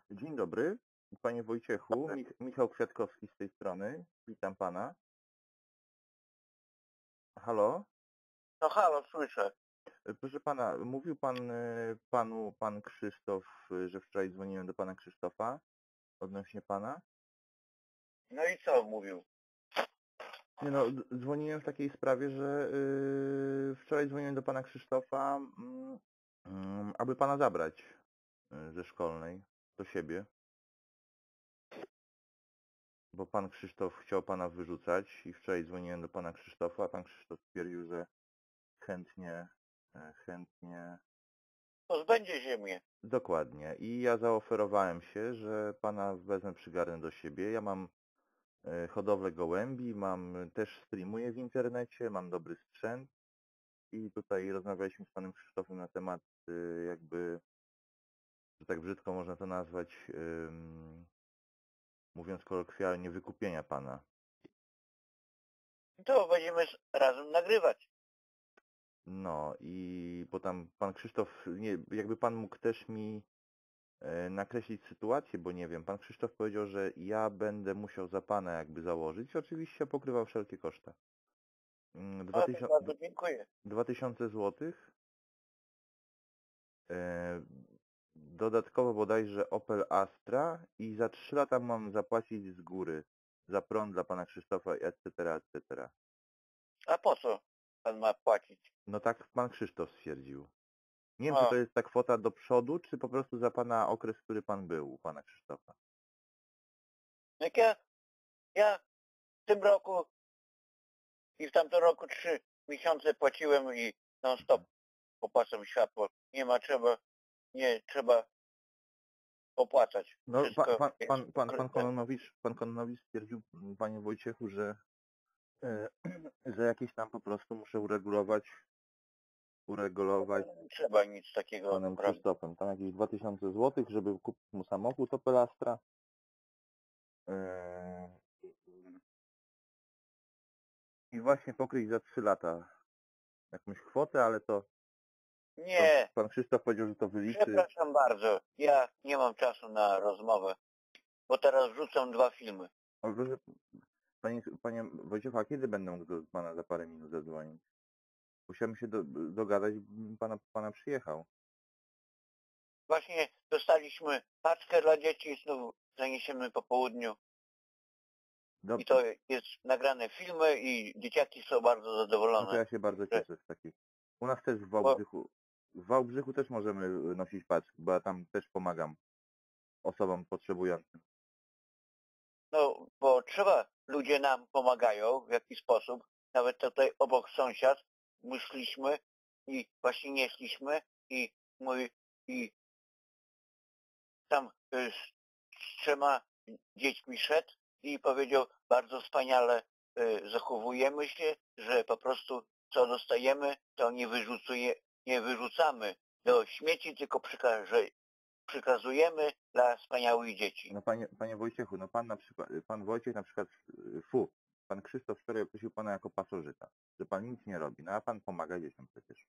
Dzień dobry, panie Wojciechu. Michał Kwiatkowski z tej strony. Witam pana. Halo? No halo, słyszę. Proszę pana, mówił pan Krzysztof, że wczoraj dzwoniłem do pana Krzysztofa odnośnie pana? No i co mówił? Nie no, dzwoniłem w takiej sprawie, że wczoraj dzwoniłem do pana Krzysztofa, aby pana zabrać ze szkolnej do siebie. Bo pan Krzysztof chciał pana wyrzucać i wczoraj dzwoniłem do pana Krzysztofa, a pan Krzysztof stwierdził, że chętnie. Pozbędzie się mnie. Dokładnie. I ja zaoferowałem się, że pana wezmę, przygarnę do siebie. Ja mam hodowlę gołębi, też streamuję w internecie, mam dobry sprzęt i tutaj rozmawialiśmy z panem Krzysztofem na temat jakby, że tak brzydko można to nazwać, mówiąc kolokwialnie, wykupienia pana. To będziemy razem nagrywać. No i bo tam pan Krzysztof, nie, jakby pan mógł też mi nakreślić sytuację, bo nie wiem, pan Krzysztof powiedział, że ja będę musiał za pana jakby założyć, oczywiście pokrywał wszelkie koszta. Ale bardzo dziękuję. 2000 złotych. Dodatkowo bodajże Opel Astra i za 3 lata mam zapłacić z góry za prąd dla pana Krzysztofa, etc., etc. A po co pan ma płacić? No tak pan Krzysztof stwierdził. Nie wiem, czy O, to jest ta kwota do przodu, czy po prostu za pana okres, który pan był u pana Krzysztofa. jak ja w tym roku i w tamtym roku 3 miesiące płaciłem i non stop opłacam światło. Nie trzeba opłacać. No, Wszystko jest pan Kononowicz stwierdził, panie Wojciechu, że, że jakieś tam po prostu muszę uregulować Nie trzeba nic z takiego panem robić. Krzysztofem. Tam jakieś 2000 złotych, żeby kupić mu samochód Opel Astra. I właśnie pokryć za 3 lata jakąś kwotę, ale to Nie, pan Krzysztof powiedział, że to wyliczy. przepraszam bardzo. Ja nie mam czasu na rozmowę, bo teraz wrzucam 2 filmy. O, proszę, panie Wojciechu, a kiedy będę mógł do pana za parę minut zadzwonić? Musiałem się dogadać, bym pana przyjechał. Właśnie dostaliśmy paczkę dla dzieci, znów zaniesiemy po południu. I to jest nagrane filmy i dzieciaki są bardzo No zadowolone. to ja się bardzo cieszę z takich. U nas też w Wałbrzychu też możemy nosić paczki, bo ja tam też pomagam osobom potrzebującym. No, bo ludzie nam pomagają w jakiś sposób. Nawet tutaj obok sąsiad myśliśmy i właśnie nieśliśmy i tam z 3 dziećmi szedł i powiedział, bardzo wspaniale zachowujemy się, że po prostu co dostajemy, to nie wyrzucamy do śmieci, tylko przekazujemy dla wspaniałych dzieci. No panie Wojciechu, no pan Wojciech na przykład, pan Krzysztof wczoraj oprosił pana jako pasożyta, że pan nic nie robi, no a pan pomaga dzieciom przecież.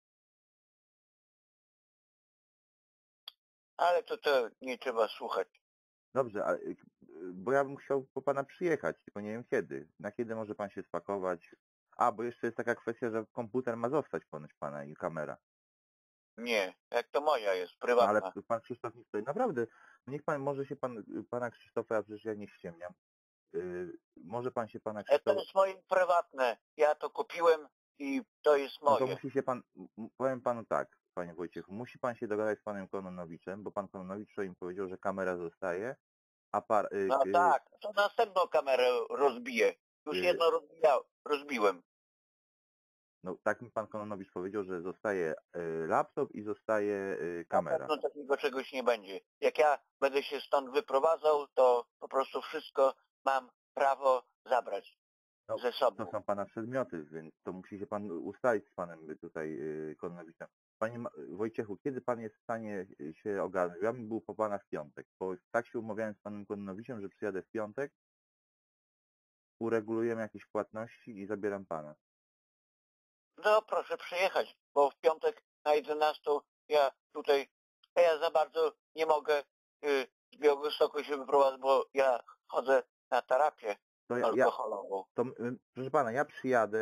Ale to nie trzeba słuchać. Dobrze, bo ja bym chciał po pana przyjechać, tylko nie wiem kiedy. Na kiedy może pan się spakować? A, bo jeszcze jest taka kwestia, że komputer ma zostać ponoć pana i kamera. Nie, jak to moja jest, No, prywatna. ale pan Krzysztof nie stoi. Naprawdę, niech pan, może się pana Krzysztofa, ja przecież ja nie ściemniam. Może pan się pana To Krzysztofa... jest moje prywatne. Ja to kupiłem i to jest No to moje. musi się pan, powiem panu tak, panie Wojciechu, musi pan się dogadać z panem Kononowiczem, bo pan Kononowicz im powiedział, że kamera zostaje, a No tak, to następną kamerę rozbiję. Już jedną rozbiłem. no tak mi pan Kononowicz powiedział, że zostaje laptop i zostaje kamera. No takiego czegoś nie będzie. Jak ja będę się stąd wyprowadzał, to po prostu wszystko mam prawo zabrać ze sobą. To są pana przedmioty, więc to musi się pan ustalić z panem tutaj Kononowiczem. Panie Wojciechu, kiedy pan jest w stanie się ogarnąć? Ja bym był po pana w piątek, bo tak się umawiałem z panem Kononowiciem, że przyjadę w piątek, uregulujemy jakieś płatności i zabieram pana. No proszę przyjechać, bo w piątek na 11 ja za bardzo nie mogę z Białegostoku się wyprowadzę, bo ja chodzę na terapię To alkoholową. proszę pana, ja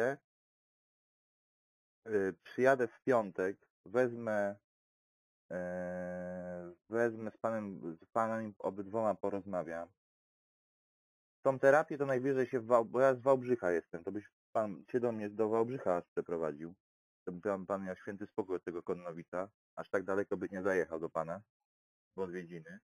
przyjadę w piątek, wezmę z panem obydwoma porozmawiam. Tą terapię to najwyżej bo ja z Wałbrzycha jestem, to byś pan się do mnie do Wałbrzycha przeprowadził. To by pan miał święty spokój od tego Konnowica. Aż tak daleko by nie zajechał do pana w odwiedziny.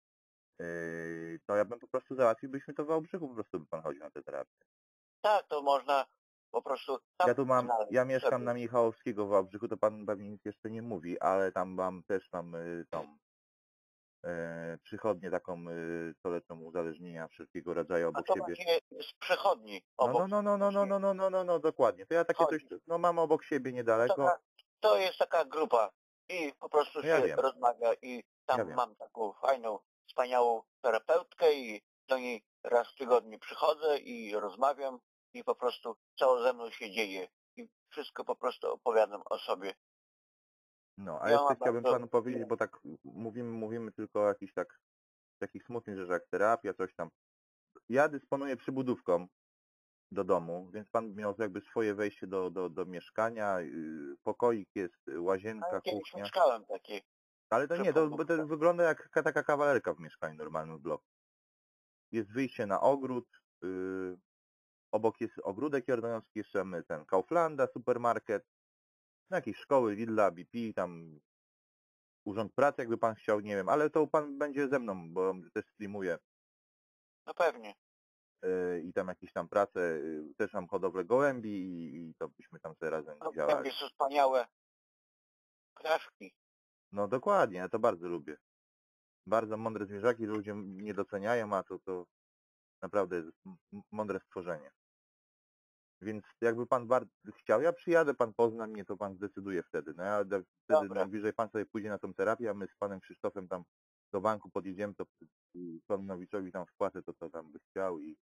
To ja bym po prostu załatwił, byśmy to w Wałbrzychu po prostu by pan chodził na tę terapię. Tak, to można po prostu Ja mieszkam na Michałowskiego w Wałbrzychu, to pan pewnie nic jeszcze nie mówi, ale tam mam tą przychodnię taką, co leczą uzależnienia wszelkiego rodzaju A obok to siebie. właśnie z przychodni obok. No, dokładnie. To ja takie coś, mam obok siebie niedaleko. To jest taka grupa i po prostu Ja się wiem. rozmawia i tam mam taką fajną, wspaniałą terapeutkę i do niej raz w tygodniu przychodzę i rozmawiam i po prostu co ze mną się dzieje i wszystko po prostu opowiadam o sobie. No, a jeszcze chciałbym panu powiedzieć, bo tak mówimy tylko o jakichś takich smutnych rzeczach jak terapia, coś tam. Ja dysponuję przybudówką do domu, więc pan miał jakby swoje wejście do mieszkania, pokoik jest, łazienka, Kiedyś kuchnia. mieszkałem taki. Ale to nie, to wygląda jak taka kawalerka w mieszkaniu normalnym w bloku. Jest wyjście na ogród, obok jest ogródek jordanowski, jeszcze mamy ten Kauflanda, supermarket, jakieś szkoły, Lidla, BP, tam urząd pracy, jakby pan chciał, nie wiem, ale to pan będzie ze mną, bo też streamuję. No pewnie. I tam jakieś tam prace, też mam hodowlę gołębi i to byśmy tam sobie razem działali. Gołębie są wspaniałe ptaszki. No dokładnie, ja to bardzo lubię. Bardzo mądre zwierzaki, ludzie nie doceniają, a to naprawdę jest mądre stworzenie. Więc jakby pan bardzo chciał, ja przyjadę, pan pozna mnie, to pan zdecyduje wtedy. No ja wtedy najbliżej pan sobie pójdzie na tą terapię, a my z panem Krzysztofem tam do banku podjedziemy, to Konowiczowi tam wpłacę to, co tam by chciał i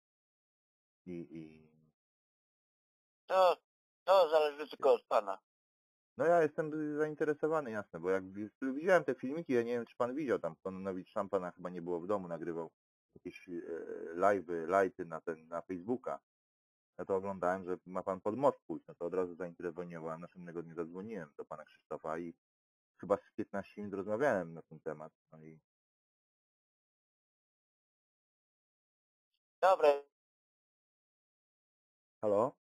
To zależy tylko od pana. No ja jestem zainteresowany, jasne, bo jak widziałem te filmiki, ja nie wiem, czy pan widział, tam Kononowicz sam pana chyba nie było w domu, nagrywał jakieś live'y na Facebooka. Ja to oglądałem, że ma pan pod most pójść, no to od razu zainterweniowałem, następnego dnia zadzwoniłem do pana Krzysztofa i chyba z 15 minut rozmawiałem na ten temat. No i... Dobra. Halo?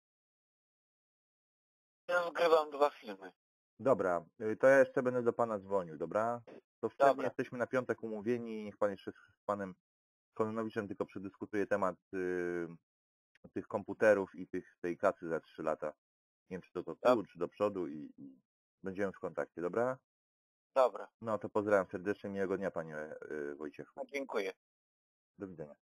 Ja zgrywam 2 filmy. Dobra, to ja jeszcze będę do pana dzwonił, dobra? To wtedy jesteśmy na piątek umówieni, niech pan jeszcze z panem Kononowiczem tylko przedyskutuje temat tych komputerów i tej kasy za 3 lata. Nie wiem, czy to tyłu, czy do przodu i będziemy w kontakcie, dobra? Dobra. No to pozdrawiam serdecznie, miłego dnia panie Wojciechu. Dziękuję. Do widzenia.